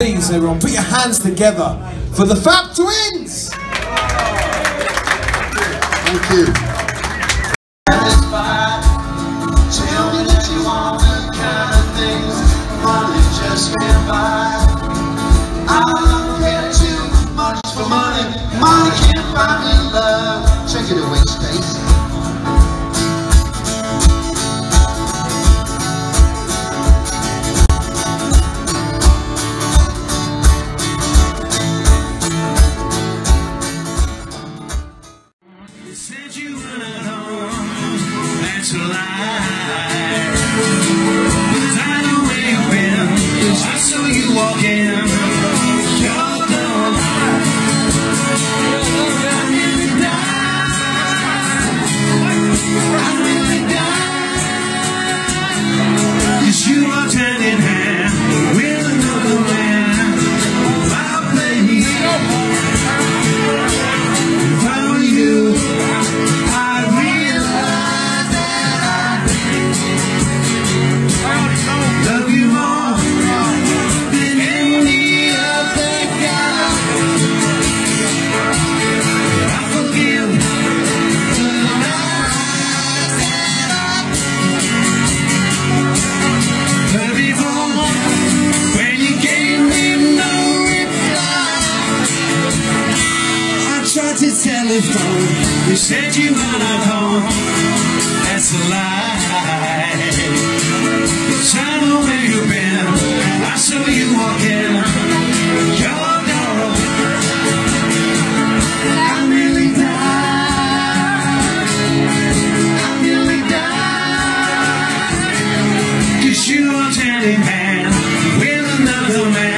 Please, everyone, put your hands together for the Fab Twins! Thank you. Tell me that you want the kind of things money just can't buy. I don't care too much for money. Money can't buy me love. Check it away, Space. Said you were home, that's a lie. But I know where you've been, I saw you walk in your door. I nearly died, 'cause you walked hand in hand with another man. I played, if I were you, telephone, you said you were not home, that's a lie. Yes, I know where you've been, I saw you walking your door. I nearly died, 'cause you walked hand in hand with another man.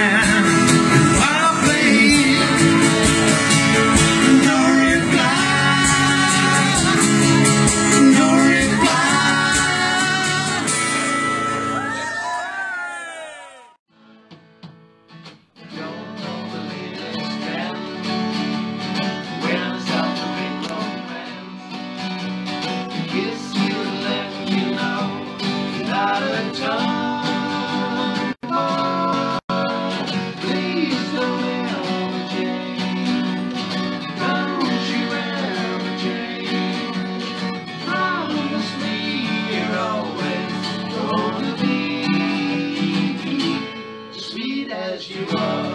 As you are,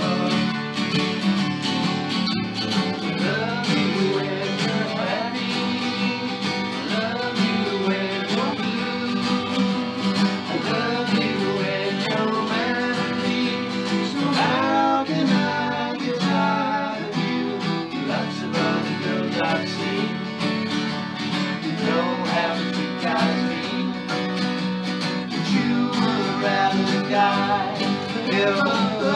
love you when you're happy, love you when you're blue, I love you when you're romantic. So how can I get tired of you? Lots of other girls I've seen, you know how you guys mean, but you would rather the guy ever.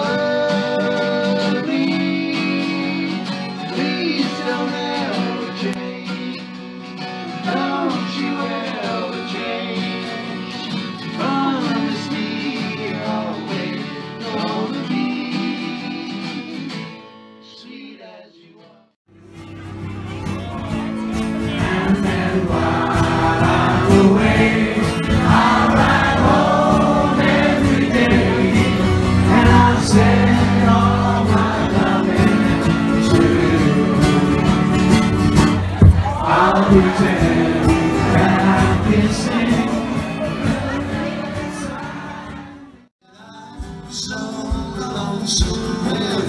Pretend that I can sing. So long, so well.